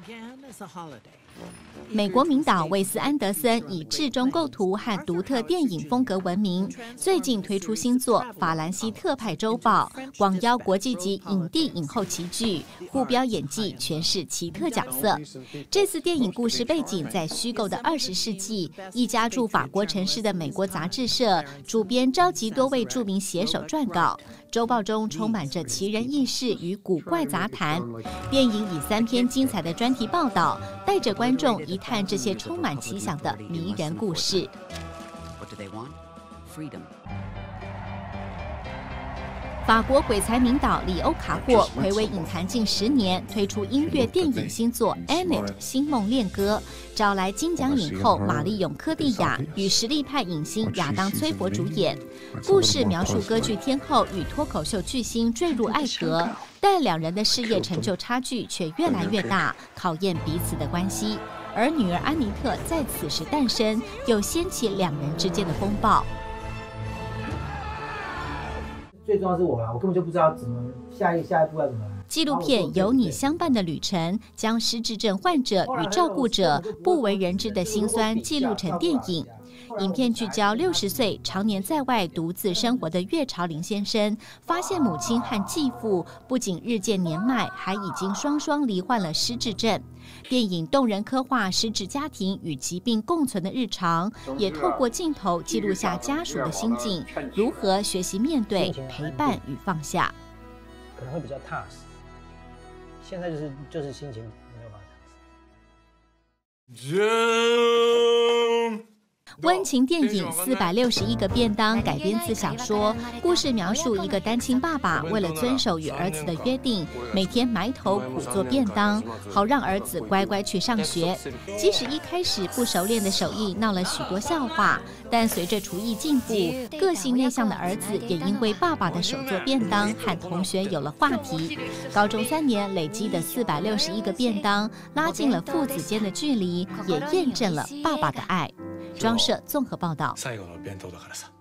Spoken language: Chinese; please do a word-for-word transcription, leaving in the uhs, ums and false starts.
美国名导韦斯·安德森以至中构图和独特电影风格闻名，最近推出新作《法兰西特派周报》，广邀国际级影帝影后齐聚，互飙演技，诠释奇特角色。这次电影故事背景在虚构的二十世纪，一家驻法国城市的美国杂志社主编召集多位著名写手撰稿。周报中充满着奇人异事与古怪杂谈。电影以三篇精彩的专题报道，带着观众一探这些充满奇想的迷人故事。法国鬼才名导里欧卡霍睽违影坛近十年，推出音乐电影新作《Annette 星梦恋歌》，找来金奖影后玛丽永科蒂亚与实力派影星亚当崔佛主演。故事描述歌剧天后与脱口秀巨星坠入爱河，但两人的事业成就差距却越来越大，考验彼此的关系。而女儿安妮特在此时诞生，又掀起两人之间的风暴。 最重要是我啦，我根本就不知道怎么下一下一步要怎么来。 纪录片《有你相伴的旅程》将失智症患者与照顾者不为人知的辛酸记录成电影。影片聚焦六十岁常年在外独自生活的岳朝林先生，发现母亲和继父不仅日渐年迈，还已经双双罹患了失智症。电影动人刻画失智家庭与疾病共存的日常，也透过镜头记录下家属的心境，如何学习面对、陪伴与放下。 可能会比较踏实，现在就是就是心情没有办法踏实。 温情电影《四百六十亿个便当》改编自小说，故事描述一个单亲爸爸为了遵守与儿子的约定，每天埋头苦做便当，好让儿子乖乖去上学。即使一开始不熟练的手艺闹了许多笑话，但随着厨艺进步，个性内向的儿子也因为爸爸的手做便当和同学有了话题。高中三年累积的四百六十亿个便当，拉近了父子间的距离，也验证了爸爸的爱。庄社综合报道。最後の弁当だからさ。